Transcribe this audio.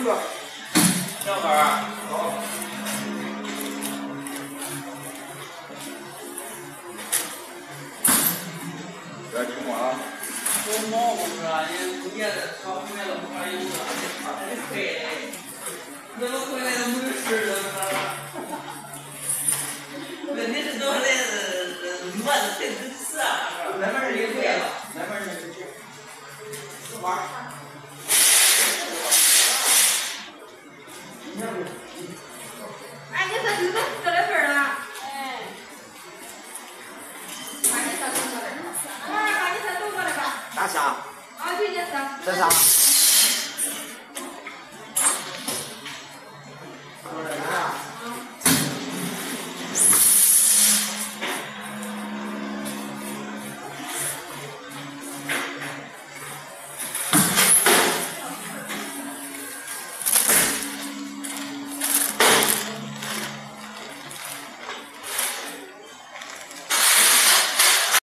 个。 小孩儿。好。 不要寂寞啊！ 我毛不是啊，你也在厂买了不还有呢，还得赔嘞。怎么回来都没事了呢？问题是怎么来的？慢的太真实啊！ 那边也对了，那边也是。四花。 哎，你这就在搁那边了。哎。把你这都过来吧。 大虾。 啊，对，这是。 这啥？